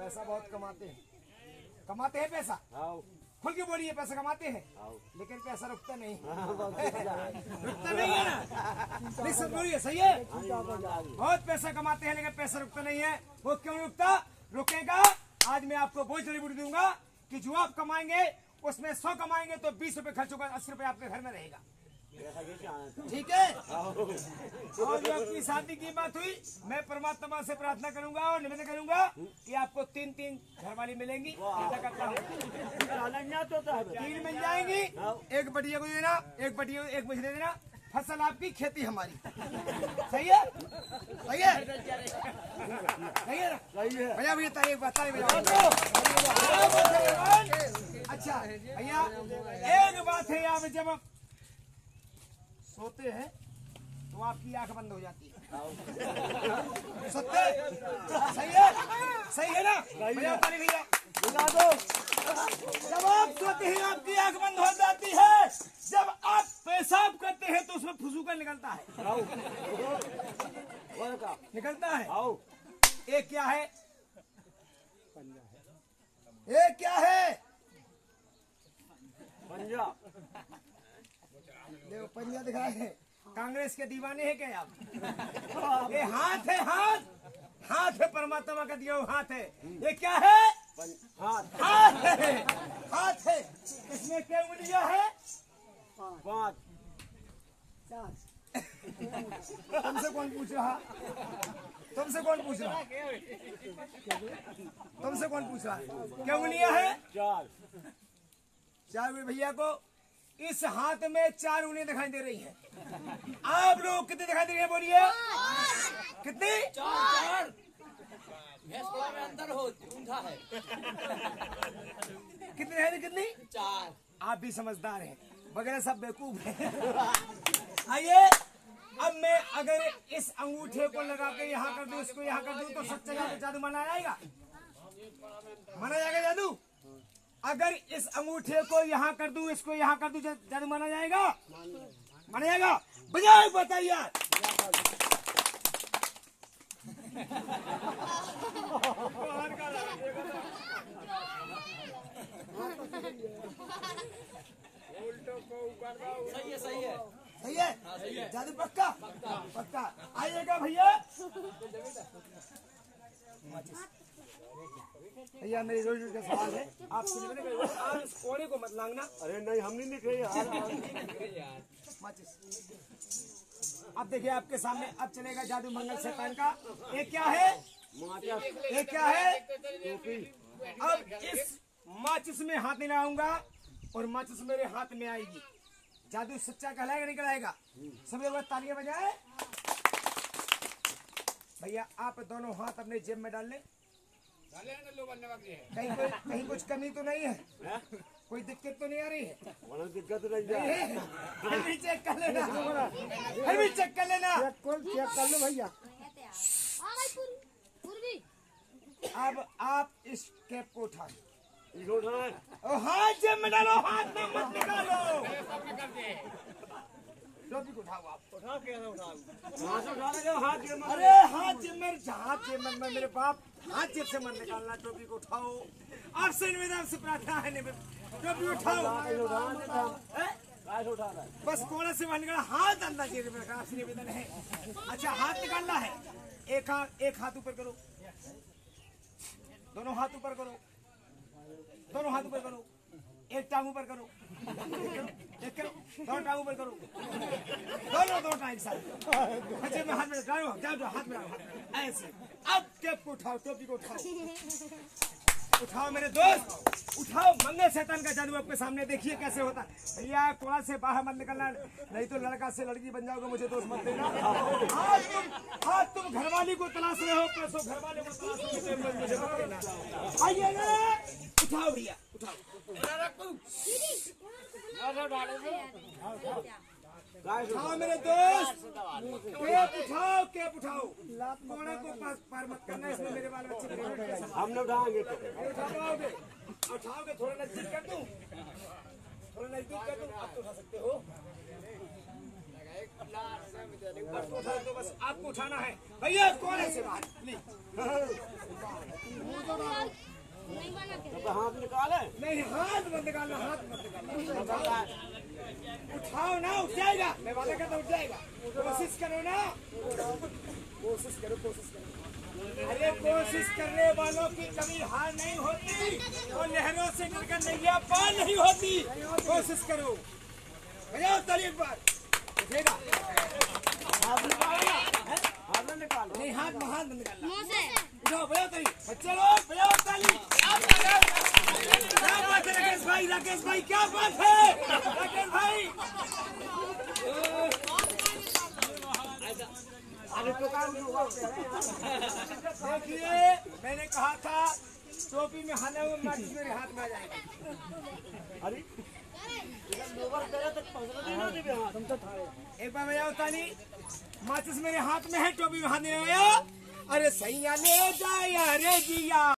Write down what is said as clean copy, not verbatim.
पैसा बहुत कमाते हैं पैसा। खुल के बोलिए, पैसा कमाते हैं लेकिन पैसा रुकता नहीं। रुकता नहीं है ना, नहीं सब बोलिए, सही है। बहुत पैसा कमाते हैं लेकिन पैसा रुकता नहीं है। वो क्यों रुकता? रुकेगा। आज मैं आपको बहुत जड़ी बूटी दूंगा कि जो आप कमाएंगे उसमें 100 कमाएंगे तो 20 रुपए खर्च होगा, 80 रुपए आपके घर में रहेगा। ठीक है। और जो आपकी शादी की बात हुई, मैं परमात्मा से प्रार्थना करूंगा और निवेदन करूंगा कि आपको 3 घर वाली मिलेंगी। करता हूँ 3 मिल जाएंगी। एक बटिया को देना, एक मुझे दे देना। फसल आपकी, खेती हमारी। सही है, सही है, सही है ना? भैया भैया तारीफ बताइए भैया। अच्छा भैया, एक बात है, आप जब सोते हैं तो आपकी आंख बंद हो जाती है। सोते सही है, सही है ना भैया? भैया जब आप सोते हैं आपकी आंख बंद हो जाती है। जब आप पेशाब करते हैं तो उसमें फुसूका निकलता है। निकलता है। एक क्या है? एक क्या है? पंजा। देखो पंजा दिखाए हैं। कांग्रेस के दीवाने हैं क्या आप? ये हाथ है, हाथ है, परमात्मा का दिया हुआ हाथ है। ये क्या है? हाथ है, हाथ है। इसमें क्या उंगलियां है? 5। तुमसे कौन पूछ रहा? तुमसे कौन पूछ रहा? तुमसे कौन पूछ रहा? क्या उंगलियां है? 4 भैया को इस हाथ में 4 उंगलियां दिखाई दे रही हैं। आप लोग कितनी दिखाई दे रही है? बोलिए कितनी? 4। में अंदर हो ऊंधा है। कितनी है? कितनी? 4। आप भी समझदार हैं, वगैरह सब बेवकूफ हैं। आइए, अब मैं अगर इस अंगूठे को लगा के यहाँ कर दूं, इसको यहाँ कर दूं तो सच्चा जादू माना जाएगा? माना जाएगा जादू? अगर इस अंगूठे को यहाँ कर दूं, इसको यहाँ कर दूं, जादू माना जाएगा? माना जाएगा? बजाय बताइए। सही है, सही है, सही है। जादू पक्का? पक्का। आइएगा भैया। भैया मेरी रोज का सवाल है आपसे, आप इस कोने को मत लांगना। अरे नहीं, हम नहीं निकले यार। अब देखिए आपके सामने अब चलेगा जादू मंगल शैतान का। एक क्या है? एक क्या है? अब इस माचिस में हाथ नहीं लगाऊंगा और माचिस मेरे हाथ में आएगी। जादू सच्चा कहलाएगा नहीं कहलाएगा? सब लोग तालियां बजाए। भैया आप दोनों हाथ अपने जेब में डाल लें। कहीं कुछ कमी तो नहीं है? कोई दिक्कत तो नहीं आ रही है? दिक्कत नहीं है। चेक कर लेना, चेक कर लेना, चेक कर लो भैया। अब आप इस कैप को उठाएं। हाथ जेब में डालो, हाथ में मत निकालो। टोपी को उठाओ आप। अरे हाथ जेब में मेरे बाप, हाथ जेब से मत निकालना। टोपी को उठाओ। आपसे निवेदन से प्रार्थना है, टोपी उठाओ। बस कोने से बाहर निकाला, हाथ अंदर जेब में रखा। आपसे निवेदन है। अच्छा हाथ निकालना है। एक हाथ ऊपर करो, दोनों हाथ ऊपर करो, दोनों हाथ ऊपर करो। एक टांग ऊपर करो, एक करो, दोनों टांग ऊपर करो, दोनों टांग एक साथ। बच्चे में हाथ में डालो, जाओ हाथ में डालो ऐसे। अब कैप को उठाओ, टोपी को उठाओ मेरे दोस्त, उठाओ। मंगल शैतान का जादू आपके सामने देखिए कैसे होता है। भैया कोना से बाहर मत निकलना, नहीं तो लड़का से लड़की बन जाओगे। मुझे दोस्त मत देना। आज तुम घरवाली को तलाश रहे हो, पैसों घरवाले को तलाश रहे हो, मुझे मत देना। आइए ना, उठाओ भैया, उठाओ। उठाओ मेरे दोस्त, कैप उठाओ। कोने को पार मत करना, इसमें मेरे बाल बच्चे हम लोग उठाओगे। उठाओगे, थोड़ा नजदीक कर दूं, थोड़ा नजदीक कर दूं। आप तो उठा सकते हो। तो बस आपको उठाना है भैया, कोने से बाहर। हाथ निकाले नहीं, हाथ मत निकालना, हाथ मत निकालना। उठाओ ना, उठ जाएगा। मैं वादा करता हूँ उठ जाएगा। कोशिश करो ना, कोशिश करो, कोशिश करो। अरे कोशिश करने वालों की कभी हार नहीं होती और लहरों से डरकर नैया पार नहीं होती। कोशिश करो, बजाओ ताली एक बार। उठेगा, हाथ निकालो हाथ निकालो नहीं, हाथ में हाथ निकालना। उठाओ, बजाओ ताली बच्चे लोग, बजाओ ताली। क्या बात है राकेश भाई, राकेश भाई क्या बात है राकेश भाई। देखिए, मैंने कहा था टोपी में हाथ माचिस मेरे हाथ में आ जाएगा। अरे एक बार बजाओ ताली। माचिस मेरे हाथ में है, टोपी में हाथ नहीं आया। अरे सैया ले जाया रे जिया।